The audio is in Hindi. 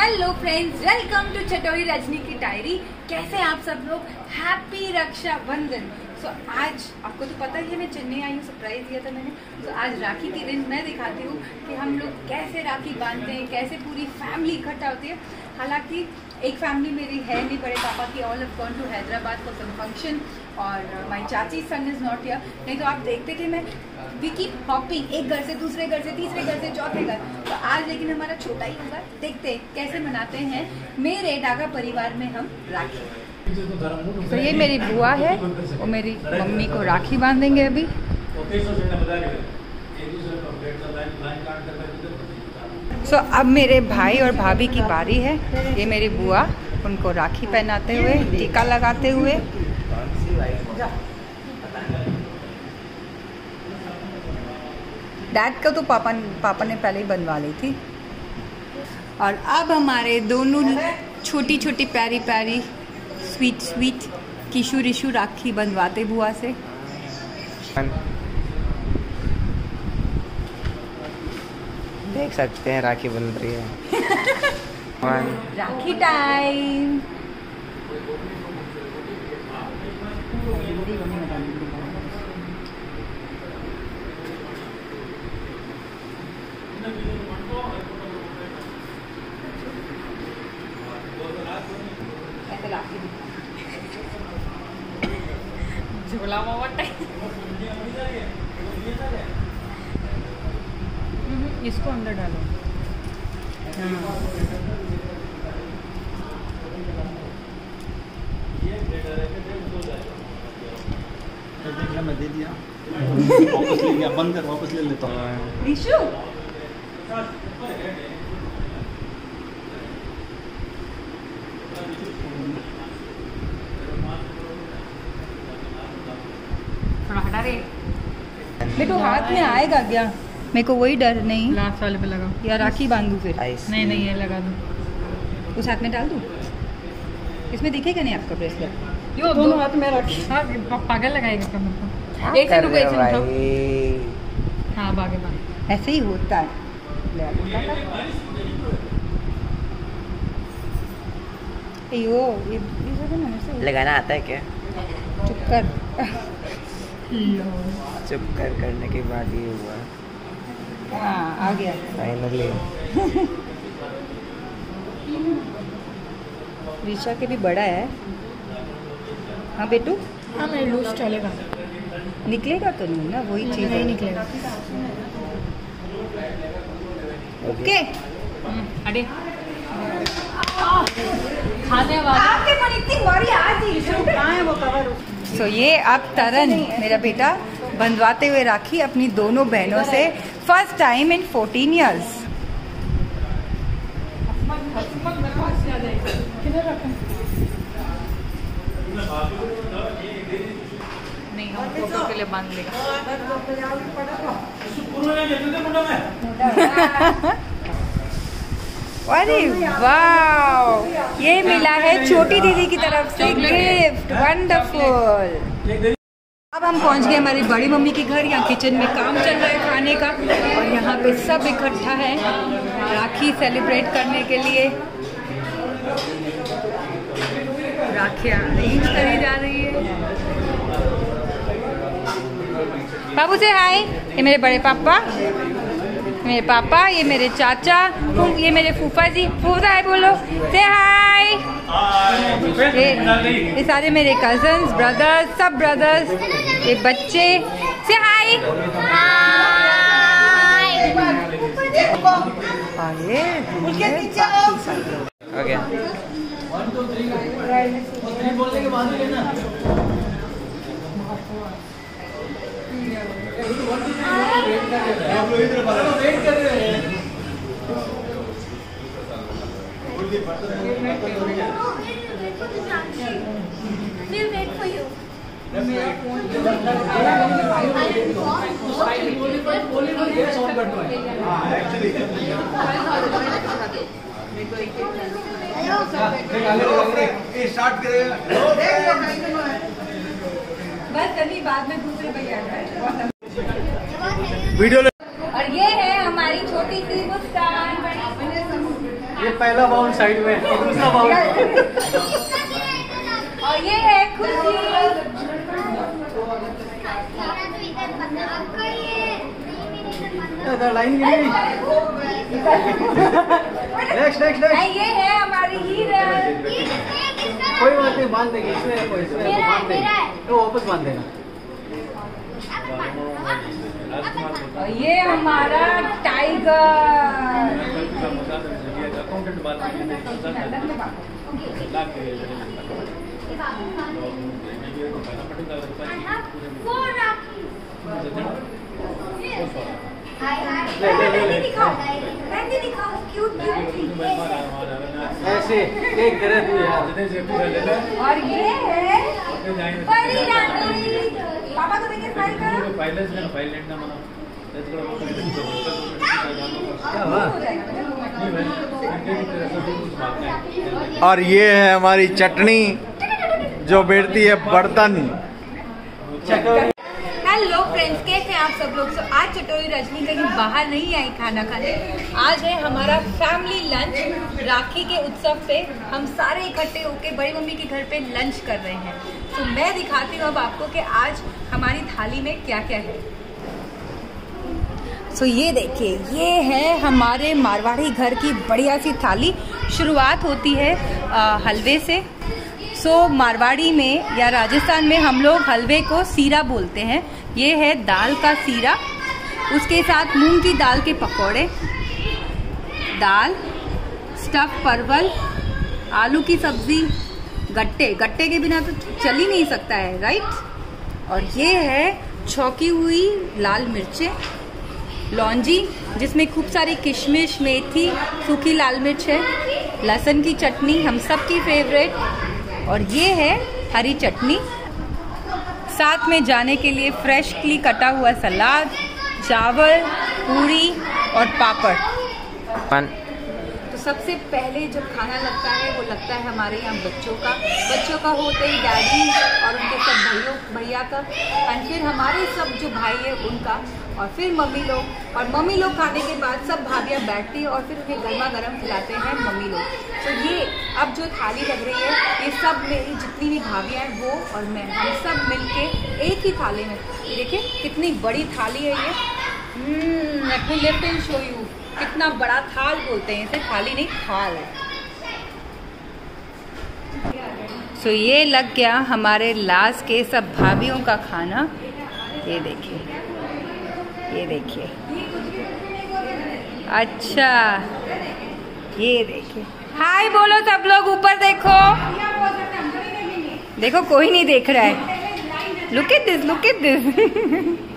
Hello friends, welcome to Chatori Rajni की डायरी। कैसे आप सब लोग? हैप्पी रक्षाबंधन। आज आपको तो पता ही है, मैं चेन्नई आई हूँ, सरप्राइज दिया था मैंने। तो आज राखी के दिन मैं दिखाती हूँ कि हम लोग कैसे राखी बांधते हैं, कैसे पूरी फैमिली इकट्ठा होती है। हालांकि एक फैमिली मेरी है नहीं, बड़े पापा की all have gone to Hyderabad for some function और माय चाची सन इज नॉट हियर। नहीं तो आप देखते कि मैं वी कीप हॉपिंग, एक घर से दूसरे घर से, तीसरे घर से चौथे घर। तो आज लेकिन हमारा छोटा ही होगा, देखते हैं कैसे मनाते हैं मेरे डागा परिवार में हम राखी। तो ये मेरी बुआ है, वो मेरी मम्मी को राखी बांधेंगे अभी। अब मेरे भाई और भाभी की बारी है। ये मेरी बुआ, उनको राखी पहनाते हुए, टीका लगाते हुए। डैड को तो पापा ने पहले ही बनवा ली थी। और अब हमारे दोनों छोटी छोटी प्यारी प्यारी स्वीट किशु रिशु राखी बंधवाते बुआ से। देख सकते हैं राखी बन रही है। राखी टाइम। झोला मामा टाइम। इसको अंदर डालो। मैं दे दिया, वापस ले गया, बंद कर, वापस ले लेता हूँ। रिशु हटा रे बेटू, हाथ में आएगा क्या? मेरे को वही डर नहीं। लास्ट वाले पे लगा या राखी बांधू फिर? नहीं ये लगा दो। उस हाथ में डाल दूँ? इसमें दिखेगा नहीं आपका ब्रेसलेट? यो दोनों हाथ में रख। हाँ, पागल लगाएगा कमर को। एक सेकंड रुको, एक सेकंड। हाँ बागे बागे ऐसे ही होता है। ये लगाना आता है क्या? चुप कर। चुप कर करने के बाद ये हुआ। हाँ आ गया फाइनली। ऋषा के भी बड़ा है। हाँ बेटू, हाँ मेरे लूज चलेगा। निकलेगा तो नहीं ना, वही चीज नहीं निकलेगा। ओके अरे खाने वाला आपके पर इतनी बड़ी आज ही कहाँ है वो कवर? सो ये अब तरन मेरा बेटा बंधवाते हुए राखी अपनी दोनों बहनों से, फर्स्ट टाइम इन 14 ईयर्स। नहीं, हम फोटो के लिए बांध लेगा। अरे वाह, ये मिला है छोटी दीदी की तरफ से गिफ्ट। वंडरफुल। अब हम पहुंच गए हमारी बड़ी मम्मी के घर। यहाँ किचन में काम चल रहा है खाने का और यहाँ पे सब इकट्ठा है राखी सेलिब्रेट करने के लिए। राखियाँ अरेंज करी जा रही है। बाबू से हाय। ये मेरे बड़े पापा, मेरे पापा, ये मेरे चाचा, ये मेरे फूफा जी। फूफा हाय बोलो, से हाय। ये सारे मेरे कजन्स, ब्रदर्स, सब ब्रदर्स, ये बच्चे, से हाय। ओके बोलने के बाद लेना। वेट कर रहे हैं। We'll wait for you. बस अभी बाद में दूसरे भैया वीडियो और ये है हमारी छोटी सी मुस्कान। पहला बाउल साइड में, दूसरा बाउल। और ये है खुशी। लाइन गिरी। Next next next. ये है हमारी हीरा। कोई बात नहीं, बांध देंगे इसमें बांध देंगे, तो वापस बांध देना। और ये हमारा टाइगर। ऐसे एक करे तू यार। और ये है बड़ी रानी। पापा को देखिए स्माइल करो। और ये है हमारी चटनी जो बैठती है बर्तन। हेलो फ्रेंड्स, कैसे हैं आप सब लोग। तो आज चटोरी रजनी कहीं बाहर नहीं आई खाना खाने। आज है हमारा फैमिली लंच। राखी के उत्सव पे हम सारे इकट्ठे होके बड़ी मम्मी के घर पे लंच कर रहे हैं। तो मैं दिखाती हूँ अब आपको कि आज हमारी थाली में क्या क्या है। तो ये देखिए, ये है हमारे मारवाड़ी घर की बढ़िया सी थाली। शुरुआत होती है हलवे से। मारवाड़ी में या राजस्थान में हम लोग हलवे को सीरा बोलते हैं। ये है दाल का सीरा, उसके साथ मूंग की दाल के पकौड़े, दाल, स्टफ परवल, आलू की सब्जी, गट्टे के बिना तो चल ही नहीं सकता है, राइट। और ये है छौंकी हुई लाल मिर्चें, लौंजी जिसमें खूब सारी किशमिश, मेथी, सूखी लाल मिर्च है, लहसुन की चटनी हम सब की फेवरेट, और ये है हरी चटनी। साथ में जाने के लिए फ्रेशली कटा हुआ सलाद, चावल, पूरी और पापड़। तो सबसे पहले जब खाना लगता है वो लगता है हमारे यहाँ बच्चों का होते ही डैडी और उनके सब भैया का, और फिर हमारे सब जो भाई है उनका, और फिर मम्मी लोग खाने के बाद सब भाभियाँ बैठती है और फिर उन्हें गर्मा गर्म खिलाते हैं मम्मी लोग। तो ये अब जो थाली लग रही है, ये सब मेरी जितनी भी भाभियाँ हैं वो और मैं, हम सब मिलके एक ही थाली में, ये देखिए कितनी बड़ी थाली है ये। Let me lift and show you. कितना बड़ा थाल बोलते हैं इसे, थाली नहीं थाल है। तो ये लग गया हमारे लास्ट के सब भाभियों का खाना। ये देखिए, ये देखिए, अच्छा ये देखिए, हाय बोलो सब लोग, ऊपर देखो, देखो कोई नहीं देख रहा है। Look at this, look at this.